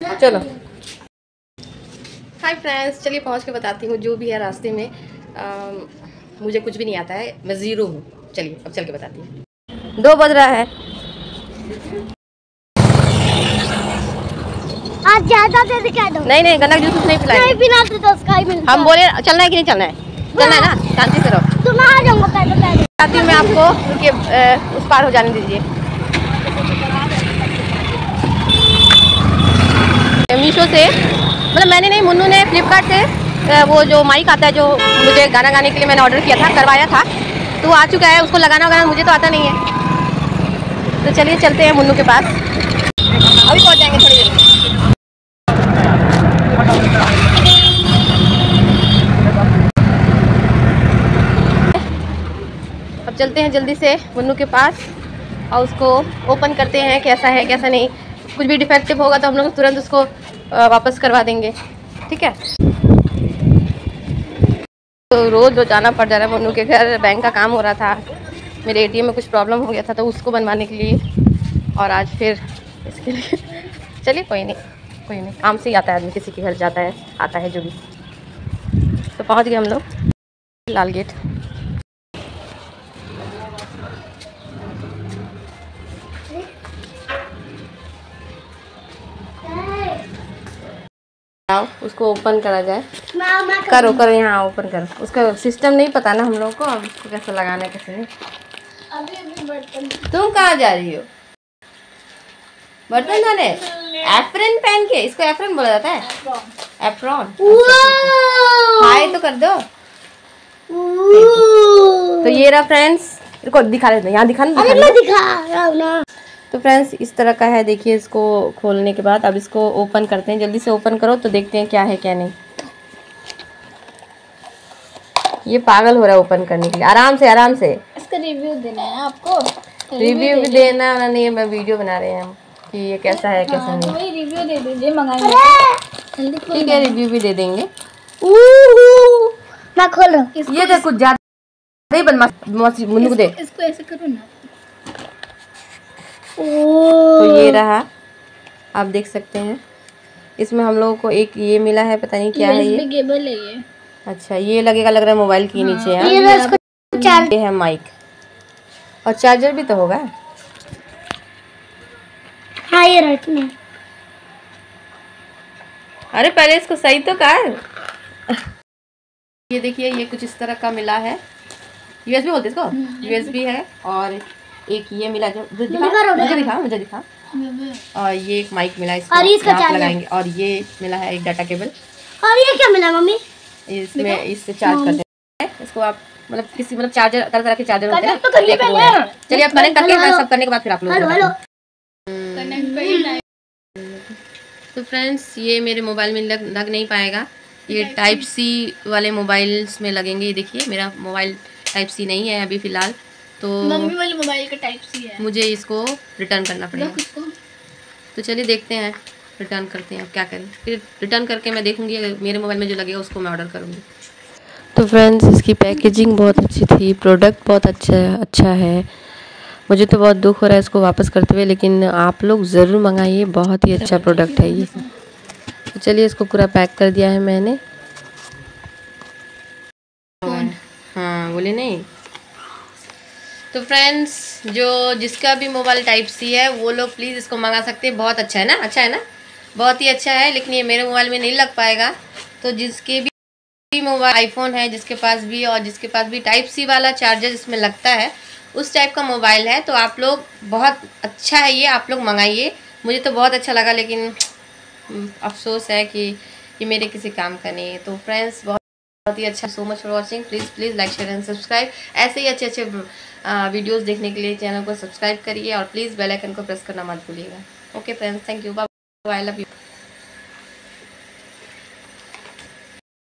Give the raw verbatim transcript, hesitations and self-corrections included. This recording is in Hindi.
चलो हाय फ्रेंड्स, चलिए पहुंच के बताती हूँ जो भी है रास्ते में। आ, मुझे कुछ भी नहीं आता है, मैं ज़ीरो हूँ। चलिए अब चल के बताती हूँ। दो बज रहा है। आज ज्यादा दे दिखा दो। नहीं नहीं, गन्ना जूस नहीं पिलाएंगे। नहीं पिलाते तो उसका ही मिलता। हम बोले चलना है कि नहीं चलना है? चलना है ना, शांति से रहो। तुम आ जाऊंगा पहले पहले। बताती हूँ मैं आपको, क्योंकि उस पार हो जाने दीजिए। मीशो से, मतलब मैंने नहीं, मुन्नू ने फ्लिपकार्ट से वो जो माइक आता है जो मुझे गाना गाने के लिए मैंने ऑर्डर किया था, करवाया था, तो वो आ चुका है। उसको लगाना वगाना मुझे तो आता नहीं है। तो चलिए चलते हैं मुन्नू के पास, अभी पहुंच जाएंगे थोड़ी देर में। अब चलते हैं जल्दी से मुन्नू के पास और उसको ओपन करते हैं कैसा है कैसा नहीं। कुछ भी डिफेक्टिव होगा तो हम लोग तुरंत उसको वापस करवा देंगे, ठीक है। तो रोज़ रोज जाना पड़ जा रहा है मुन्नू के घर। बैंक का काम हो रहा था, मेरे एटीएम में कुछ प्रॉब्लम हो गया था तो उसको बनवाने के लिए, और आज फिर इसके लिए। चलिए कोई नहीं कोई नहीं, काम से ही आता है आदमी, किसी के घर जाता है आता है जो भी। तो पहुंच गए हम लोग लाल गेट। उसको ओपन करा जाए। करो करो, यहाँ ओपन करो। उसका सिस्टम नहीं पता ना हम लोग को, अब उसको कैसे लगाना है कैसे नहीं। अभी अभी बर्तन। तुम कहाँ जा रही हो? बर्तन धोने? एप्रन पहन के? इसको एप्रन बोला जाता है? एप्रॉन। हाय तो कर दो। तो ये रहा फ्रेंड्स, इसको दिखा देते हैं, यहाँ दिखा ना। तो फ्रेंड्स इस तरह का है, देखिए। इसको खोलने के बाद अब इसको ओपन करते हैं। जल्दी से ओपन करो तो देखते हैं क्या है क्या नहीं। ये पागल हो रहा है ओपन करने के लिए। आराम से आराम से। इसका रिव्यू देना है आपको। रिव्यू भी देना है नहीं, मैं वीडियो बना रहे हैं हम कि ये कैसा है कैसा नहीं। वही रिव्यू दे दीजिए, मंगाएंगे। ठीक है, रिव्यू भी दे देंगे। मैं खोल रहा हूँ। ये देख कुछ ज्यादा ही बदमाश मुन्नू को दे। इसको ऐसे करो ना। तो ये रहा, आप देख सकते हैं। इसमें हम लोगों को एक ये मिला है, पता नहीं क्या है ये। केबल है ये। अच्छा, ये लगेगा, लग रहा है मोबाइल के हाँ, नीचे है। ये, ये है माइक और चार्जर भी तो होगा। हाँ ये राइट में। अरे पहले इसको सही तो कर। ये देखिए, ये कुछ इस तरह का मिला है। यूएसबी बोलते इसको, यूएसबी है। और एक ये मिला जो दिखा, मुझे दिखा मुझे दिखा और ये एक माइक मिला, इसको आप लगाएंगे। और ये मिला है एक डाटा केबल। और ये क्या मिला मम्मी? इसमें इससे चार्ज करते हैं इसको आप, मतलब किसी मतलब चार्जर, तरह तरह के चार्जर होते हैं। तो चलिए आप कनेक्ट करके, मैं सब करने के बाद फिर आप लोग। तो फ्रेंड्स ये मेरे मोबाइल में लग लग नहीं पाएगा, ये टाइप सी वाले मोबाइल्स में लगेंगे। ये देखिए मेरा मोबाइल टाइप सी नहीं है अभी फ़िलहाल, तो मम्मी वाले मोबाइल का टाइप सी है। मुझे इसको रिटर्न करना पड़ेगा। तो चलिए देखते हैं, रिटर्न करते हैं। अब क्या करें, फिर रिटर्न करके मैं देखूंगी, अगर मेरे मोबाइल में जो लगेगा उसको मैं ऑर्डर करूंगी। तो फ्रेंड्स इसकी पैकेजिंग बहुत अच्छी थी, प्रोडक्ट बहुत अच्छा अच्छा है। मुझे तो बहुत दुख हो रहा है इसको वापस करते हुए, लेकिन आप लोग ज़रूर मंगाइए, बहुत ही अच्छा प्रोडक्ट है ये। तो चलिए इसको पूरा पैक कर दिया है मैंने। हाँ बोले नहीं। तो फ्रेंड्स जो जिसका भी मोबाइल टाइप सी है वो लोग प्लीज़ इसको मंगा सकते हैं। बहुत अच्छा है ना, अच्छा है ना, बहुत ही अच्छा है। लेकिन ये मेरे मोबाइल में नहीं लग पाएगा। तो जिसके भी मोबाइल आईफोन है, जिसके पास भी, और जिसके पास भी टाइप सी वाला चार्जर जिसमें लगता है, उस टाइप का मोबाइल है, तो आप लोग, बहुत अच्छा है ये, आप लोग मंगाइए। मुझे तो बहुत अच्छा लगा, लेकिन अफसोस है कि ये मेरे किसी काम का नहीं है। तो फ्रेंड्स बहुत बहुत ही अच्छा। So much for watching. Please please like share and subscribe. ऐसे ही अच्छे अच्छे वीडियोस देखने के लिए चैनल को सब्सक्राइब करिए और प्लीज़ बेल आइकन को प्रेस करना मत भूलिएगा। Okay friends, thank you, bye bye, I love you.